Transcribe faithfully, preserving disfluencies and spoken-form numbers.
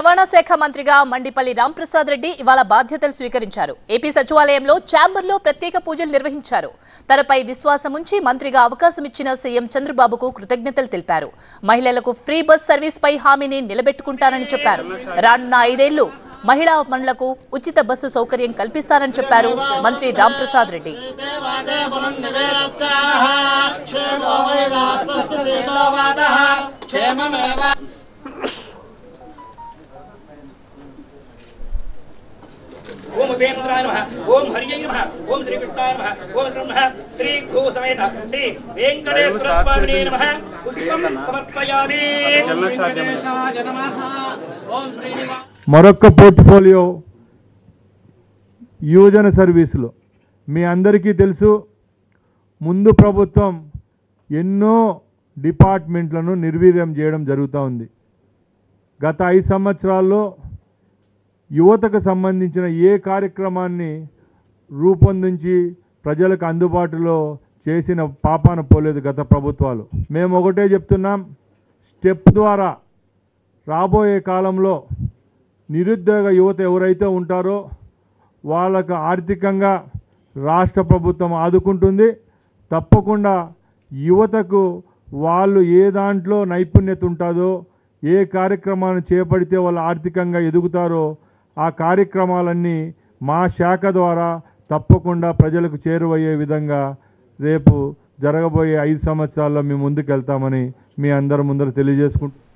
రవాణా శాఖ మంత్రిగా మండిపల్లి రాంప్రసాద్ రెడ్డి ఇవాళ బాధ్యతలు స్వీకరించారు. ఏపీ సచివాలయంలో ఛాంబర్లో ప్రత్యేక పూజలు నిర్వహించారు. తనపై విశ్వాసం ఉంచి మంత్రిగా అవకాశం ఇచ్చిన సీఎం చంద్రబాబుకు కృతజ్ఞతలు తెలిపారు. మహిళలకు ఫ్రీ బస్ సర్వీస్ పై హామీని నిలబెట్టుకుంటారని చెప్పారు. రానున్న ఐదేళ్లు మహిళా మనులకు ఉచిత బస్సు సౌకర్యం కల్పిస్తారని చెప్పారు మంత్రి రాంప్రసాద్ రెడ్డి. ओम उपेन्द्राय नमः, ओम हरियै नमः, ओम श्री कृष्णाय नमः, ओम नमः श्री भू समेत श्री वेंकटेश्वर स्वामिने नमः। पुष्पं समर्पयामि। మరొక పోర్ట్ఫోలియో యువజన సర్వీసులు మీ అందరికీ తెలుసు. ముందు ప్రభుత్వం ఎన్నో డిపార్ట్మెంట్లను నిర్వీర్యం చేయడం జరుగుతూ ఉంది. గత ఐదు సంవత్సరాల్లో యువతకు సంబంధించిన ఏ కార్యక్రమాన్ని రూపొందించి ప్రజలకు అందుబాటులో చేసిన పాపాన పోలేదు గత ప్రభుత్వాలు. మేము ఒకటే చెప్తున్నాం, స్టెప్ ద్వారా రాబోయే కాలంలో నిరుద్యోగ యువత ఎవరైతే ఉంటారో వాళ్ళకు ఆర్థికంగా రాష్ట్ర ప్రభుత్వం ఆదుకుంటుంది. తప్పకుండా యువతకు వాళ్ళు ఏ దాంట్లో నైపుణ్యత ఉంటుందో, ఏ కార్యక్రమాన్ని చేపడితే వాళ్ళు ఆర్థికంగా ఎదుగుతారో ఆ కార్యక్రమాలన్నీ మా శాఖ ద్వారా తప్పకుండా ప్రజలకు చేరువయ్యే విధంగా రేపు జరగబోయే ఐదు సంవత్సరాల్లో మేము ముందుకు వెళ్తామని మీ అందరి ముందర తెలియజేసుకుంటున్నాం.